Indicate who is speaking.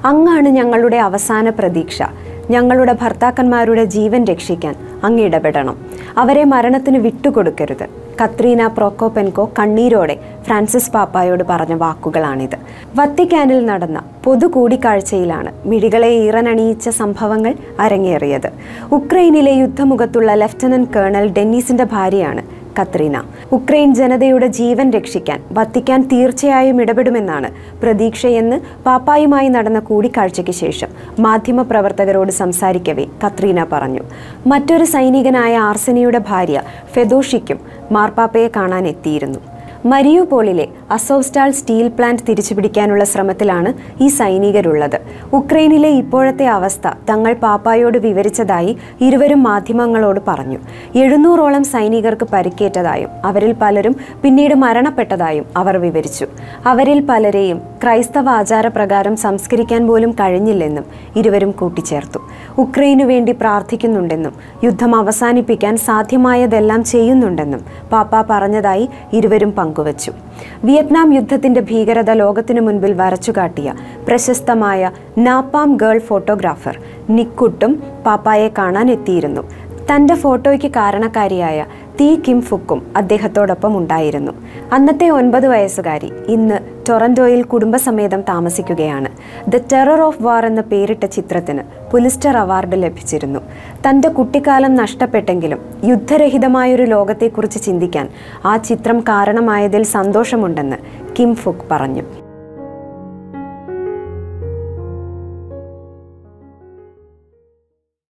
Speaker 1: അങ്ങാണ് ഞങ്ങളുടെ അവസാന പ്രതീക്ഷ. ഞങ്ങളുടെ ഭർത്താക്കന്മാരുടെ ജീവൻ രക്ഷിക്കാൻ അങ്ങ് ഇടപെടണം. അവരെ മരണത്തിന് വിട്ടുകൊടുക്കരുത്. കത്രീന പ്രോക്കോപെൻകോ കണ്ണീരോടെ ഫ്രാൻസിസ് പാപ്പായോട് പറഞ്ഞ വാക്കുകളാണിത്. വത്തിക്കാനിൽ നടന്ന പൊതു കൂടിക്കാഴ്ചയിലാണ് മിഴികളെ ഈറനണിയിച്ച സംഭവങ്ങൾ അരങ്ങേറിയത്. ഉക്രൈനിലെ യുദ്ധമുഖത്തുള്ള ലഫ്റ്റനന്റ് കേണൽ ഡെന്നീസിന്റെ ഭാര്യയാണ് കത്രീന. ഉക്രൈൻ ജനതയുടെ ജീവൻ രക്ഷിക്കാൻ വത്തിക്കാൻ തീർച്ചയായും ഇടപെടുമെന്നാണ് പ്രതീക്ഷയെന്ന് പാപ്പായുമായി നടന്ന കൂടിക്കാഴ്ചയ്ക്ക് ശേഷം മാധ്യമപ്രവർത്തകരോട് സംസാരിക്കവേ കത്രീന പറഞ്ഞു. മറ്റൊരു സൈനികനായ ആർസെനിയുടെ ഭാര്യ ഫെദോഷിക്കും മാർപ്പാപ്പയെ കാണാൻ എത്തിയിരുന്നു. മരിയുപോളിലെ അസോവ്സ്റ്റാൾ സ്റ്റീൽ പ്ലാന്റ് തിരിച്ചുപിടിക്കാനുള്ള ശ്രമത്തിലാണ് ഈ സൈനികരുള്ളത്. ഉക്രൈനിലെ ഇപ്പോഴത്തെ അവസ്ഥ തങ്ങൾ പാപ്പായോട് വിവരിച്ചതായി ഇരുവരും മാധ്യമങ്ങളോട് പറഞ്ഞു. 700ഓളം സൈനികർക്ക് പരിക്കേറ്റതായും അവരിൽ പലരും പിന്നീട് മരണപ്പെട്ടതായും അവർ വിവരിച്ചു. അവരിൽ പലരെയും ക്രൈസ്തവ ആചാരപ്രകാരം സംസ്കരിക്കാൻ പോലും കഴിഞ്ഞില്ലെന്നും ഇരുവരും കൂട്ടിച്ചേർത്തു. ഉക്രൈനു വേണ്ടി പ്രാർത്ഥിക്കുന്നുണ്ടെന്നും യുദ്ധം അവസാനിപ്പിക്കാൻ സാധ്യമായതെല്ലാം ചെയ്യുന്നുണ്ടെന്നും പാപ്പ പറഞ്ഞതായി ഇരുവരും പങ്കുവച്ചു. വിയറ്റ്നാം യുദ്ധത്തിന്റെ ഭീകരത ലോകത്തിനു മുൻപിൽ വരച്ചുകാട്ടിയ പ്രശസ്തമായ നാപ്പാം ഗേൾ ഫോട്ടോഗ്രാഫർ നിക്കുട്ടും പാപ്പായെ കാണാൻ എത്തിയിരുന്നു. തന്റെ ഫോട്ടോയ്ക്ക് കാരണക്കാരിയായ തീ കിം ഫുക്കും അദ്ദേഹത്തോടൊപ്പം ഉണ്ടായിരുന്നു. അന്നത്തെ 9 വയസ്സുകാരി ഇന്ന് ടൊറന്റോയിൽ കുടുംബസമേതം താമസിക്കുകയാണ്. ദ ടെറർ ഓഫ് വാർ എന്ന പേരിട്ട ചിത്രത്തിന് പുലിസ്റ്റർ അവാർഡ് ലഭിച്ചിരുന്നു. തൻ്റെ കുട്ടിക്കാലം നഷ്ടപ്പെട്ടെങ്കിലും യുദ്ധരഹിതമായൊരു ലോകത്തെക്കുറിച്ച് ചിന്തിക്കാൻ ആ ചിത്രം കാരണമായതിൽ സന്തോഷമുണ്ടെന്ന് കിം ഫുക്ക് പറഞ്ഞു.